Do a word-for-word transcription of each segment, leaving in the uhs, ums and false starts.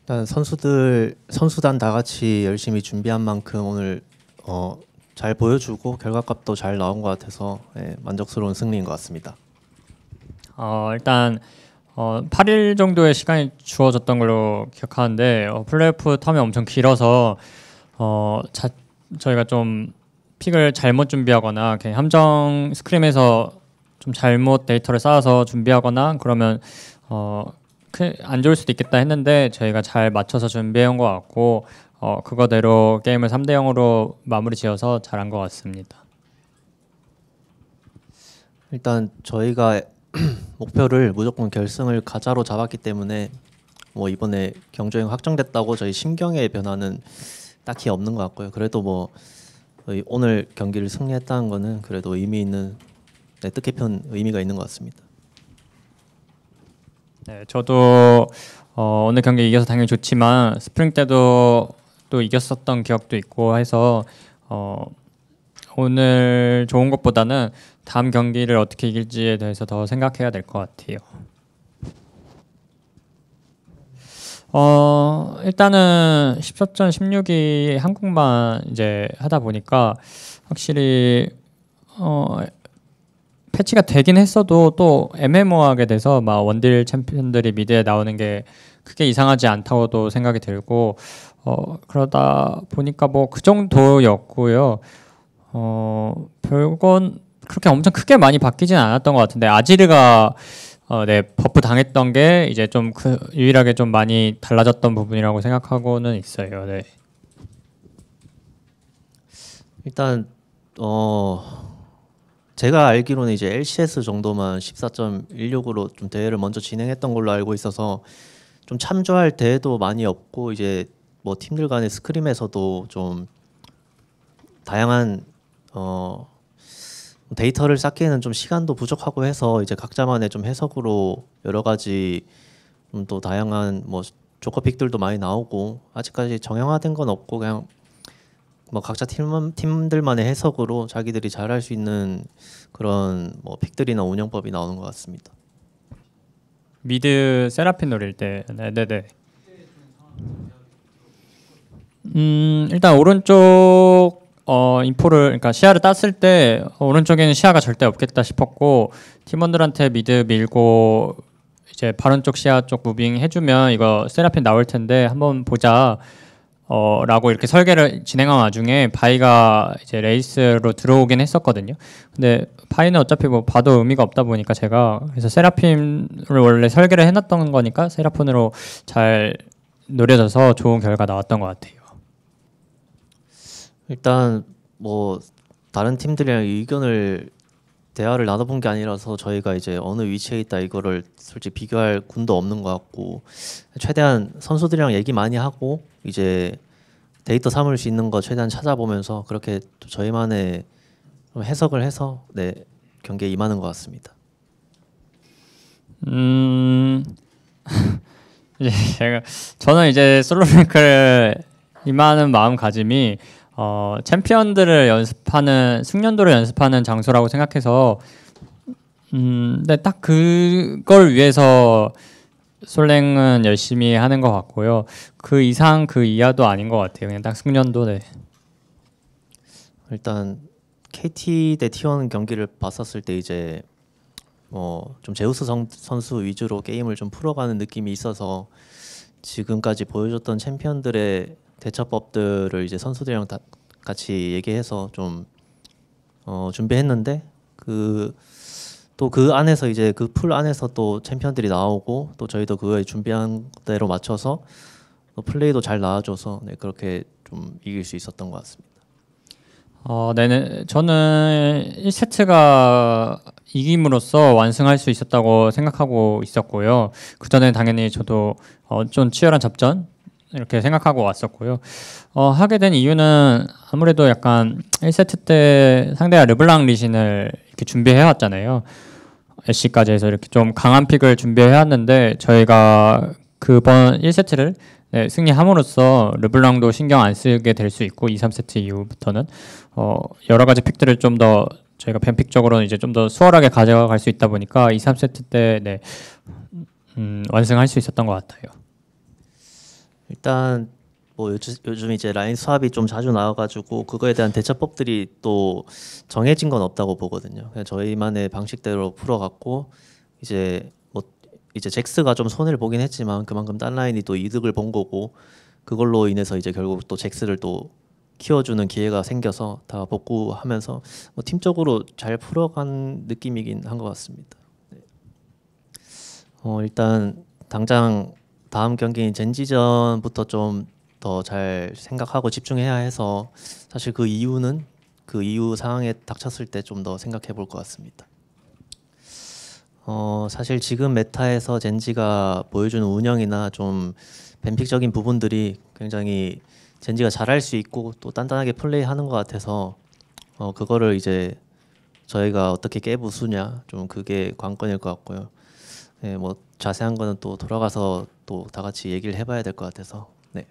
일단 선수들 선수단 다 같이 열심히 준비한 만큼 오늘 어, 잘 보여주고 결과값도 잘 나온 것 같아서 예, 만족스러운 승리인 것 같습니다. 어, 일단 어, 팔 일 정도의 시간이 주어졌던 걸로 기억하는데 어, 플레이오프 텀이 엄청 길어서 어, 자, 저희가 좀 픽을 잘못 준비하거나 그냥 함정 스크림에서 좀 잘못 데이터를 쌓아서 준비하거나 그러면 어, 안 좋을 수도 있겠다 했는데 저희가 잘 맞춰서 준비해온 것 같고 어, 그거대로 게임을 삼 대 영으로 마무리 지어서 잘한 것 같습니다. 일단 저희가 목표를 무조건 결승을 가자로 잡았기 때문에 뭐 이번에 경조행 확정됐다고 저희 심경의 변화는 딱히 없는 것 같고요. 그래도 뭐 오늘 경기를 승리했다는 거는 그래도 의미 있는 네, 뜻깊은 의미가 있는 것 같습니다. 네, 저도 어, 오늘 경기 이겨서 당연히 좋지만 스프링 때도 또 이겼었던 기억도 있고 해서 어, 오늘 좋은 것보다는 다음 경기를 어떻게 이길지에 대해서 더 생각해야 될 것 같아요. 어, 일단은 십사 전 십육이 한국만 이제 하다 보니까 확실히 어, 패치가 되긴 했어도 또 애매모호하게 돼서 막 원딜 챔피언들이 미드에 나오는 게 크게 이상하지 않다고도 생각이 들고 어, 그러다 보니까 뭐 그 정도였고요. 어, 별건 그렇게 엄청 크게 많이 바뀌진 않았던 것 같은데 아지르가 어, 네, 버프 당했던 게 이제 좀 그 유일하게 좀 많이 달라졌던 부분이라고 생각하고는 있어요. 네. 일단 어 제가 알기로는 이제 엘씨에스 정도만 십사 점 일육으로 좀 대회를 먼저 진행했던 걸로 알고 있어서 좀 참조할 대회도 많이 없고 이제 뭐 팀들 간의 스크림에서도 좀 다양한 어 데이터를 쌓기에는 좀 시간도 부족하고 해서 이제 각자만의 좀 해석으로 여러 가지 좀 또 다양한 뭐 조커픽들도 많이 나오고 아직까지 정형화된 건 없고 그냥 뭐 각자 팀 팀들만의 해석으로 자기들이 잘할 수 있는 그런 뭐 픽들이나 운영법이 나오는 것 같습니다. 미드 세라핀 노릴 때, 네네네. 음 일단 오른쪽 어 인포를 그러니까 시야를 땄을 때 오른쪽에는 시야가 절대 없겠다 싶었고 팀원들한테 미드 밀고 이제 바론 쪽 시야 쪽 무빙 해주면 이거 세라핀 나올 텐데 한번 보자. 어 라고 이렇게 설계를 진행한 와중에 바이가 이제 레이스로 들어오긴 했었거든요. 근데 바이는 어차피 뭐 봐도 의미가 없다 보니까 제가 그래서 세라핀을 원래 설계를 해놨던 거니까 세라핀으로 잘 노려져서 좋은 결과 나왔던 것 같아요. 일단 뭐 다른 팀들이랑 의견을 대화를 나눠본 게 아니라서 저희가 이제 어느 위치에 있다 이거를 솔직히 비교할 군도 없는 것 같고 최대한 선수들이랑 얘기 많이 하고 이제 데이터 삼을 수 있는 거 최대한 찾아보면서 그렇게 또 저희만의 해석을 해서 네 경기에 임하는 것 같습니다. 음 이제 제가 저는 이제 솔로랭크를 임하는 마음가짐이 어, 챔피언들을 연습하는 숙련도를 연습하는 장소라고 생각해서 음, 근데 딱 그걸 위해서 솔랭은 열심히 하는 것 같고요. 그 이상 그 이하도 아닌 것 같아요. 그냥 딱 숙련도. 네. 일단 케이티 대 티원 경기를 봤었을 때 이제 뭐 좀 제우스 성, 선수 위주로 게임을 좀 풀어가는 느낌이 있어서 지금까지 보여줬던 챔피언들의 대처법들을 이제 선수들이랑 다 같이 얘기해서 좀 어, 준비했는데 그 또 그 안에서 이제 그 풀 안에서 또 챔피언들이 나오고 또 저희도 그거에 준비한 대로 맞춰서 또 플레이도 잘 나와줘서 네, 그렇게 좀 이길 수 있었던 것 같습니다. 어, 네네. 저는 일 세트가 이김으로써 완승할 수 있었다고 생각하고 있었고요. 그 전에 당연히 저도 어, 좀 치열한 접전 이렇게 생각하고 왔었고요. 어, 하게 된 이유는 아무래도 약간 일 세트 때 상대가 르블랑 리신을 이렇게 준비해 왔잖아요. 애쉬까지 해서 이렇게 좀 강한 픽을 준비해 왔는데 저희가 그번 일 세트를 네, 승리함으로써 르블랑도 신경 안 쓰게 될 수 있고 이, 삼 세트 이후부터는 어, 여러 가지 픽들을 좀 더 저희가 뱀픽적으로는 이제 좀 더 수월하게 가져갈 수 있다 보니까 이, 삼 세트 때 네, 음, 완승할 수 있었던 것 같아요. 일단 뭐 요즘, 요즘 이제 라인 수합이 좀 자주 나와가지고 그거에 대한 대처법들이 또 정해진 건 없다고 보거든요. 그냥 저희만의 방식대로 풀어갔고 이제 뭐 이제 잭스가 좀 손해를 보긴 했지만 그만큼 딴 라인이 또 이득을 본 거고 그걸로 인해서 이제 결국 또 잭스를 또 키워주는 기회가 생겨서 다 복구하면서 뭐 팀적으로 잘 풀어간 느낌이긴 한 것 같습니다. 네. 어 일단 당장 다음 경기인 젠지전부터 좀 더 잘 생각하고 집중해야 해서 사실 그 이유는 그 이후 상황에 닥쳤을 때 좀 더 생각해 볼 것 같습니다. 어 사실 지금 메타에서 젠지가 보여주는 운영이나 좀 뱀픽적인 부분들이 굉장히 젠지가 잘할 수 있고 또 단단하게 플레이하는 것 같아서 어 그거를 이제 저희가 어떻게 깨부수냐 좀 그게 관건일 것 같고요. 네, 뭐 자세한 거는 또 돌아가서 또 다 같이 얘기를 해봐야 될 것 같아서. 네.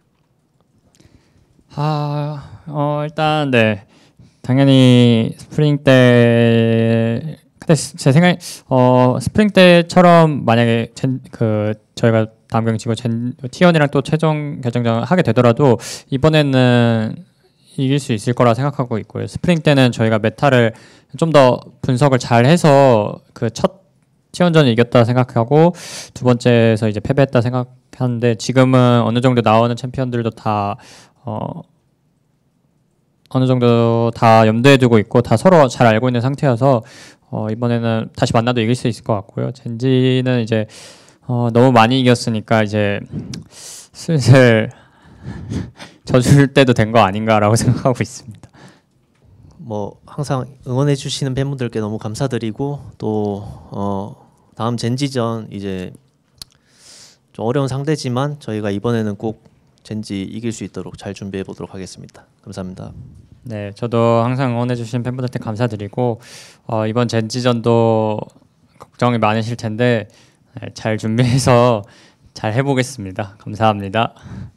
아, 어, 일단 네. 당연히 스프링 때 근데 제 생각에 어 스프링 때처럼 만약에 젠, 그 저희가 다음 경기 지고 젠 티원이랑 또 최종 결정전 하게 되더라도 이번에는 이길 수 있을 거라 생각하고 있고요. 스프링 때는 저희가 메타를 좀 더 분석을 잘 해서 그 첫 티원전을 이겼다 생각하고 두 번째에서 이제 패배했다 생각하는데 지금은 어느 정도 나오는 챔피언들도 다 어 어느 정도 다 염두에 두고 있고 다 서로 잘 알고 있는 상태여서 어 이번에는 다시 만나도 이길 수 있을 것 같고요. 젠지는 이제 어 너무 많이 이겼으니까 이제 슬슬 져줄 때도 된 거 아닌가라고 생각하고 있습니다. 뭐 항상 응원해 주시는 팬분들께 너무 감사드리고 또 어 다음 젠지전 이제 좀 어려운 상대지만 저희가 이번에는 꼭 젠지 이길 수 있도록 잘 준비해 보도록 하겠습니다. 감사합니다. 네, 저도 항상 응원해 주신 팬분들한테 감사드리고 어, 이번 젠지전도 걱정이 많으실 텐데 네, 잘 준비해서 잘 해보겠습니다. 감사합니다.